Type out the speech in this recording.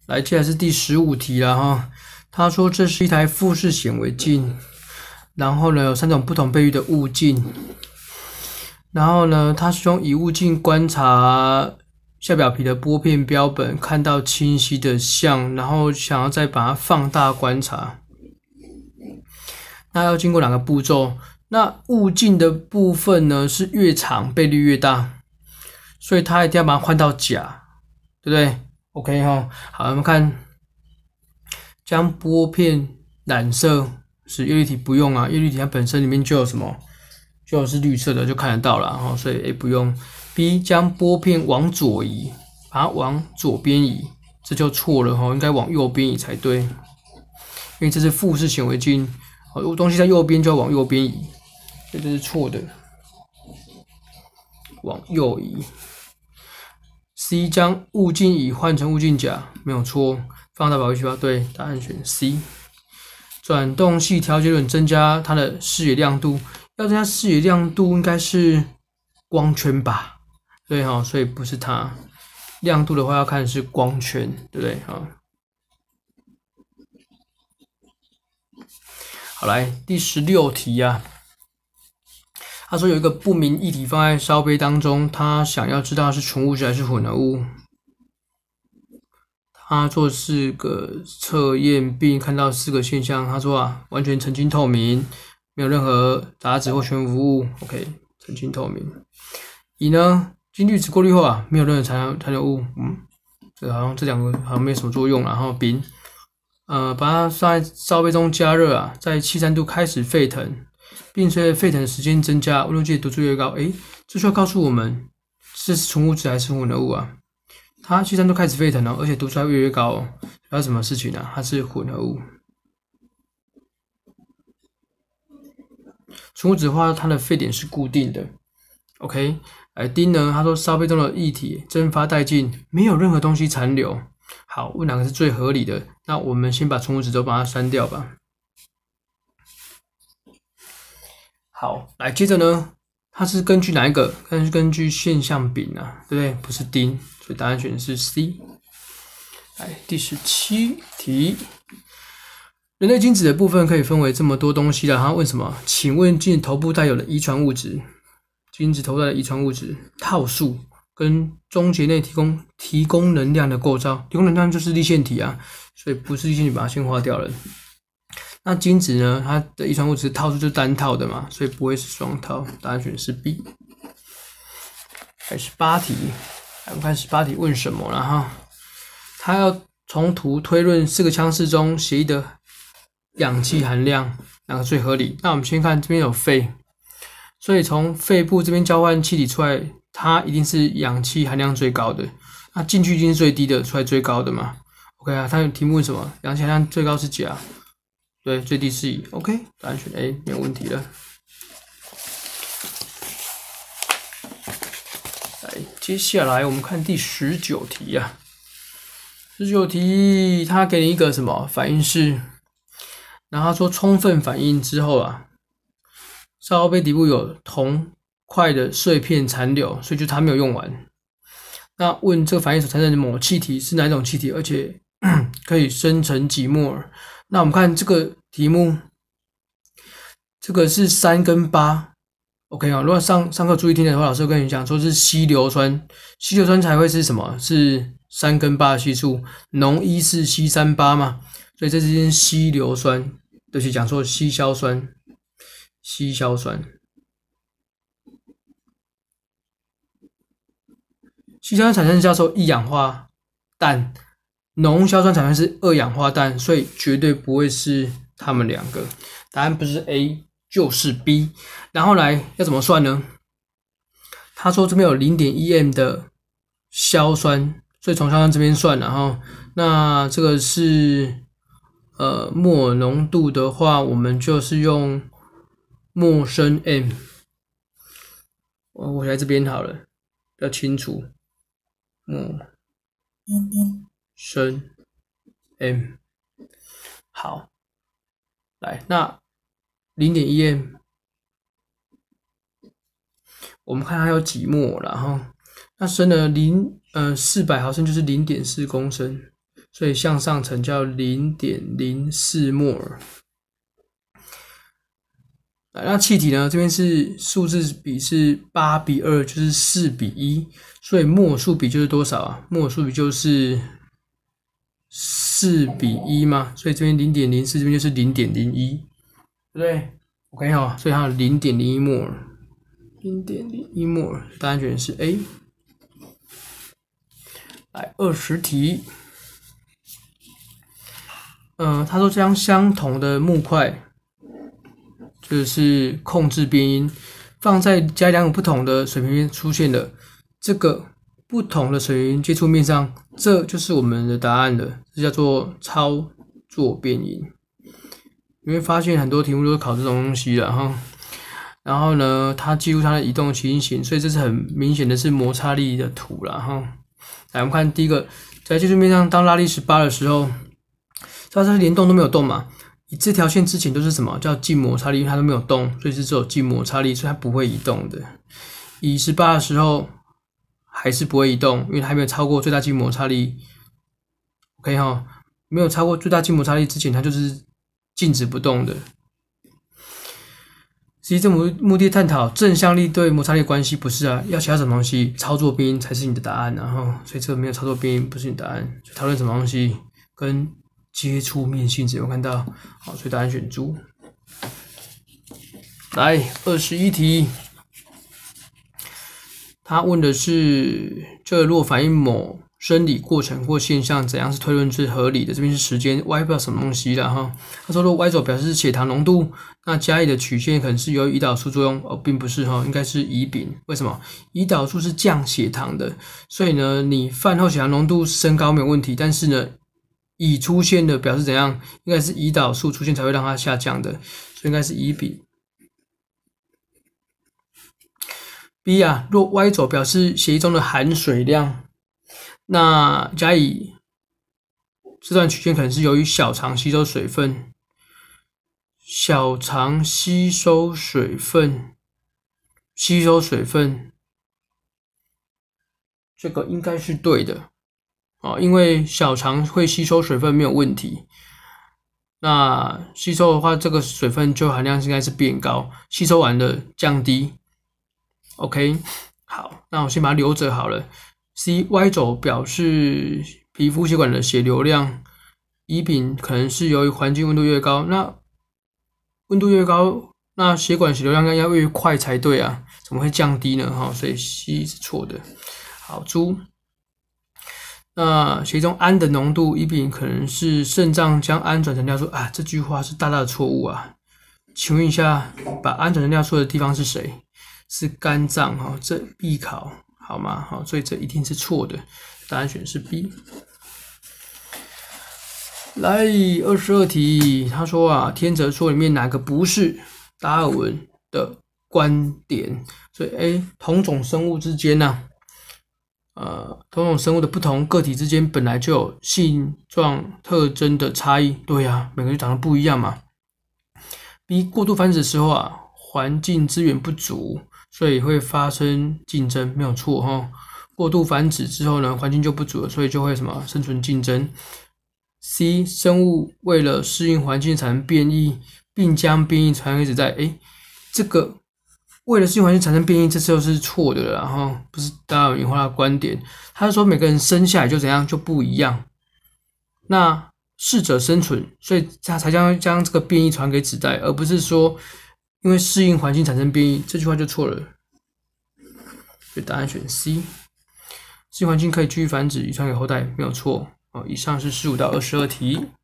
来，接下来是第15题了哈。他说这是一台富士显微镜，然后呢有3种不同倍率的物镜，然后呢他是用以物镜观察下表皮的玻片标本，看到清晰的像，然后想要再把它放大观察。那要经过2个步骤。那物镜的部分呢是越长倍率越大，所以它一定要把它换到假，对不对 ？OK 哈，好，我们看将玻片染色，使叶绿体不用啊，叶绿体它本身里面就有什么，就是绿色的，就看得到了哈，所以 A 不用。B 将玻片往左移，把它往左边移，这就错了哈，应该往右边移才对，因为这是富士显微镜，东西在右边就要往右边移。所以这是错的，往右移。C 将物镜乙换成物镜甲，没有错。放大保卫细胞，对，答案选 C。转动器调节轮增加它的视野亮度，要增加视野亮度应该是光圈吧？对哈，所以不是它。亮度的话要看的是光圈，对不对？哈。好，来第16题啊。他说有一个不明液体放在烧杯当中，他想要知道是纯物质还是混合物。他做4个测验，并看到4个现象。他说啊，完全澄清透明，没有任何杂质或悬浮物。OK， 澄清透明。乙呢，经滤纸过滤后啊，没有任何残留物。这好像这2个好像没什么作用。然后丙，把它放在烧杯中加热啊，在73度开始沸腾。并随着沸腾的时间增加，温度计的读数越高。这就要告诉我们这是纯物质还是混合物啊？它73度开始沸腾了，而且读出来越高哦。它是什么事情啊？它是混合物。纯物质的话，它的沸点是固定的。OK， 来丁呢？他说烧杯中的液体蒸发殆尽，没有任何东西残留。好，问哪个是最合理的？那我们先把纯物质都把它删掉吧。好，来接着呢，它是根据哪一个？根据现象丙啊，对不对？不是丁，所以答案选的是 C。来，第17题，人类精子的部分可以分为这么多东西了，他问什么？请问精子头部带有的遗传物质，精子头部带的遗传物质套数跟中结内提供能量的构造，提供能量就是粒线体啊，所以不是粒线体，把它先划掉了。那精子呢？它的遗传物质套数就是单套的嘛，所以不会是双套。答案选的是 B。18题，我们看18题问什么了哈？他要从图推论4个腔室中血液的氧气含量哪个最合理？那我们先看这边有肺，所以从肺部这边交换气体出来，它一定是氧气含量最高的。那进去一定是最低的，出来最高的嘛。OK 啊，它有题目问什么？氧气含量最高是甲。对，最低是乙 ，OK， 答案选 A， 没有问题了。来，接下来我们看第19题啊。19题，他给你一个什么反应式？然后他说充分反应之后啊，烧杯底部有铜块的碎片残留，所以就它没有用完。那问这个反应所产生的某气体是哪种气体，而且可以生成几摩尔？那我们看这个题目，这个是3跟8 ，OK 啊。如果上课注意听的话，老师会跟你讲说是稀硫酸，稀硫酸才会是什么？是3跟8的系数，浓1是稀38嘛，所以这是稀硫酸，对不起，讲错，稀硝酸，稀硝酸。稀硝酸产生叫做1氧化氮。浓硝酸产生是2氧化氮，所以绝对不会是它们2个。答案不是 A 就是 B。然后来要怎么算呢？他说这边有 0.1m 的硝酸，所以从硝酸这边算，然后那这个是摩尔浓度的话，我们就是用摩升 m。我来这边好了，比较清楚。摩升 m。 好，来，那 0.1m 我们看它有几摩，然后那升了400毫升就是 0.4 公升， 所以向上乘叫 0.04 摩尔。那气体呢？这边是数字比是8:2，就是4:1，所以摩尔数比就是多少啊？摩尔数比就是4:1嘛，所以这边 0.04， 这边就是 0.01， 对不对 ？OK 哈，所以它有 0.01 摩尔，0.01 摩尔，答案选是 A。来20题，他说将相同的木块。就是控制变音，放在加两个不同的水平面出现的这个不同的水平接触面上，这就是我们的答案了，这叫做操作变音。你会发现很多题目都是考这种东西了哈。然后呢，它记录它的移动情形，所以这是很明显的是摩擦力的图了哈。来，我们看第一个，在接触面上当拉力18的时候，它是连动都没有动嘛。以这条线之前都是什么叫静摩擦力，因为它都没有动，所以是只有静摩擦力，所以它不会移动的。以18的时候还是不会移动，因为它还没有超过最大静摩擦力。OK 哈，没有超过最大静摩擦力之前，它就是静止不动的。其实这目的探讨正向力对摩擦力的关系，不是啊，要其他什么东西？操作变音才是你的答案，然后所以这个没有操作变音不是你的答案。讨论什么东西跟接触面性质有看到，好，所以答案选猪。来21题，他问的是这若反映某生理过程或现象，怎样是推论是合理的？这边是时间 y 不知道什么东西啦哈。他说，如果 y 轴表示血糖浓度，那加以的曲线可能是由于胰岛素作用哦，并不是哈，应该是乙丙。为什么？胰岛素是降血糖的，所以呢，你饭后血糖浓度升高没有问题，但是呢，乙出现的表示怎样？应该是胰岛素出现才会让它下降的，所以应该是乙丙。B 啊，若 Y 轴表示血液中的含水量，那加以这段曲线可能是由于小肠吸收水分，这个应该是对的。因为小肠会吸收水分没有问题，那吸收的话，这个水分就含量应该是变高，吸收完了降低。OK， 好，那我先把它留着好了。Y 轴表示皮肤血管的血流量，乙丙可能是由于环境温度越高，那温度越高，那血管血流量应该越快才对啊，怎么会降低呢？所以 C 是错的。好，猪。那血中氨的浓度，乙丙可能是肾脏将氨转成尿素啊，这句话是大大的错误啊！请问一下，把氨转成尿素的地方是谁？是肝脏哈，这必考好吗？好，所以这一定是错的，答案选是 B。来22题，他说啊，天择说里面哪个不是达尔文的观点？所以同种生物之间呢？同种生物的不同个体之间本来就有性状特征的差异，对啊，每个人长得不一样嘛。B 过度繁殖的时候啊，环境资源不足，所以会发生竞争，没有错哈。过度繁殖之后呢，环境就不足了，所以就会什么生存竞争。C 生物为了适应环境产生变异，并将变异传给子代，这个。为了适应环境产生变异，这就是错的了，然后不是达尔文演化的观点。他是说每个人生下来就怎样就不一样，那适者生存，所以他才将这个变异传给子代，而不是说因为适应环境产生变异，这句话就错了。所以答案选 C， 适应环境可以继续繁殖，遗传给后代，没有错。以上是15到22题。